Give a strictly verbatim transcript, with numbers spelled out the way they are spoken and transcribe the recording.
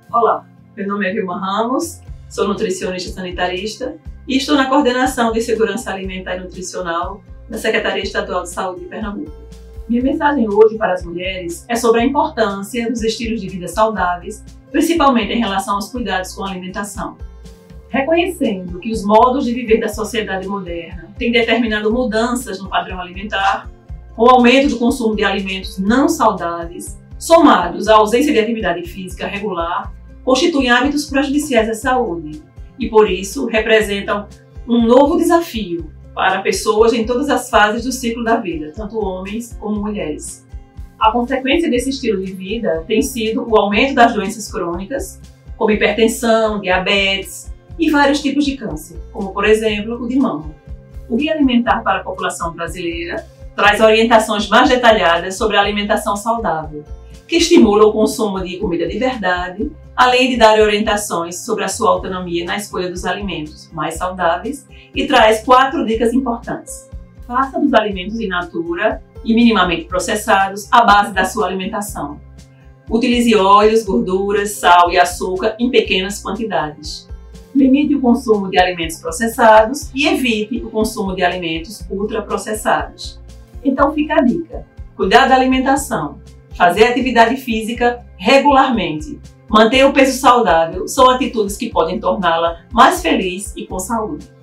Olá, meu nome é Vilma Ramos, sou nutricionista sanitarista e estou na coordenação de segurança alimentar e nutricional da Secretaria Estadual de Saúde de Pernambuco. Minha mensagem hoje para as mulheres é sobre a importância dos estilos de vida saudáveis, principalmente em relação aos cuidados com a alimentação. Reconhecendo que os modos de viver da sociedade moderna têm determinado mudanças no padrão alimentar, com o aumento do consumo de alimentos não saudáveis, somados à ausência de atividade física regular, constituem hábitos prejudiciais à saúde e, por isso, representam um novo desafio para pessoas em todas as fases do ciclo da vida, tanto homens como mulheres. A consequência desse estilo de vida tem sido o aumento das doenças crônicas, como hipertensão, diabetes e vários tipos de câncer, como, por exemplo, o de mama. O Guia Alimentar para a População Brasileira traz orientações mais detalhadas sobre a alimentação saudável, que estimula o consumo de comida de verdade, além de dar orientações sobre a sua autonomia na escolha dos alimentos mais saudáveis e traz quatro dicas importantes. Faça dos alimentos in natura e minimamente processados a base da sua alimentação. Utilize óleos, gorduras, sal e açúcar em pequenas quantidades. Limite o consumo de alimentos processados e evite o consumo de alimentos ultraprocessados. Então fica a dica: cuidar da alimentação, fazer atividade física regularmente, manter o peso saudável são atitudes que podem torná-la mais feliz e com saúde.